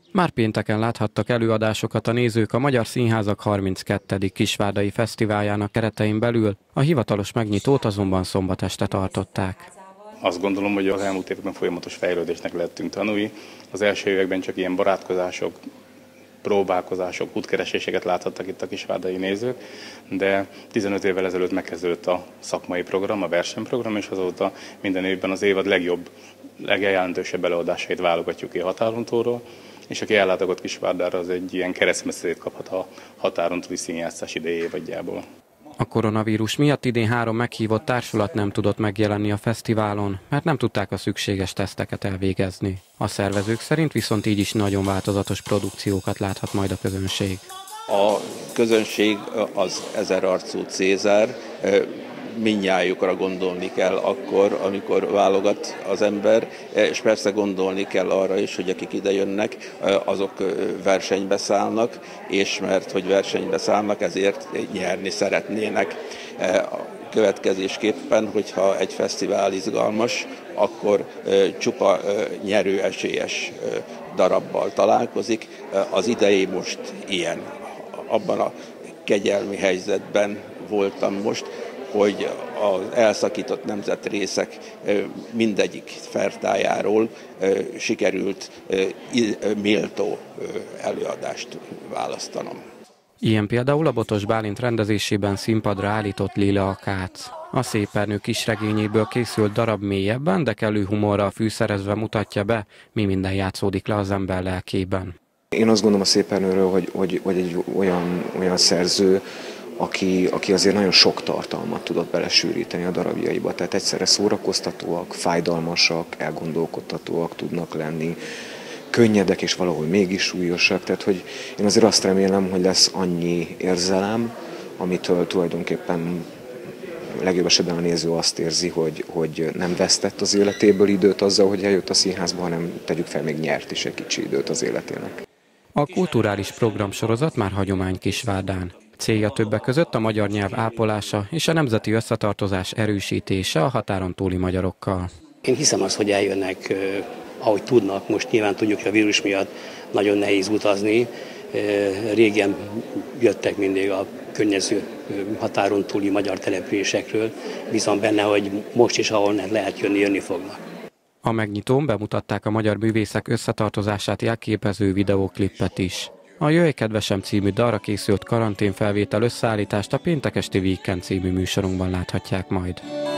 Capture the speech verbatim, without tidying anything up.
Már pénteken láthattak előadásokat a nézők a Magyar Színházak harminckettedik Kisvárdai Fesztiváljának keretein belül, a hivatalos megnyitót azonban szombat este tartották. Azt gondolom, hogy az elmúlt években folyamatos fejlődésnek lettünk tanulni. Az első években csak ilyen barátkozások, próbálkozások, útkereséseket láthattak itt a kisvárdai nézők, de tizenöt évvel ezelőtt megkezdődött a szakmai program, a versenyprogram, és azóta minden évben az évad legjobb, legjelentősebb előadásait válogatjuk ki a határon túlról, és aki ellátogat Kisvárdára, az egy ilyen keresztmetszetét kaphat a határon túli színjátszás idei évadjából. A koronavírus miatt idén három meghívott társulat nem tudott megjelenni a fesztiválon, mert nem tudták a szükséges teszteket elvégezni. A szervezők szerint viszont így is nagyon változatos produkciókat láthat majd a közönség. A közönség az ezerarcú Cézár, mindnyájukra gondolni kell akkor, amikor válogat az ember, és persze gondolni kell arra is, hogy akik ide jönnek, azok versenybe szállnak, és mert hogy versenybe szállnak, ezért nyerni szeretnének. Következésképpen, hogyha egy fesztivál izgalmas, akkor csupa nyerőesélyes darabbal találkozik. Az idei most ilyen. Abban a kegyelmi helyzetben voltam most, hogy az elszakított nemzetrészek mindegyik fertájáról sikerült méltó előadást választanom. Ilyen például a Botos Bálint rendezésében színpadra állított Lila a Kác. A Szépernő kisregényéből készült darab mélyebben, de kellő humorral fűszerezve mutatja be, mi minden játszódik le az ember lelkében. Én azt gondolom a Szépernőről, hogy, hogy, hogy egy olyan, olyan szerző, Aki, aki azért nagyon sok tartalmat tudott belesűríteni a darabjaiba. Tehát egyszerre szórakoztatóak, fájdalmasak, elgondolkodtatóak tudnak lenni, könnyedek és valahol mégis súlyosak. Tehát hogy én azért azt remélem, hogy lesz annyi érzelem, amitől tulajdonképpen legjobb esetben a néző azt érzi, hogy, hogy nem vesztett az életéből időt azzal, hogy eljött a színházba, hanem tegyük fel, még nyert is egy kicsi időt az életének. A kulturális programsorozat már hagyomány Kisvárdán. Célja többek között a magyar nyelv ápolása és a nemzeti összetartozás erősítése a határon túli magyarokkal. Én hiszem azt, hogy eljönnek, ahogy tudnak, most nyilván tudjuk, hogy a vírus miatt nagyon nehéz utazni. Régen jöttek mindig a környező határon túli magyar településekről, viszont benne, hogy most is, ahol lehet jönni, jönni fognak. A megnyitón bemutatták a magyar művészek összetartozását jelképező videóklipet is. A Jöjj kedvesem című dalra készült karanténfelvétel összeállítást a Péntek esti Weekend című műsorunkban láthatják majd.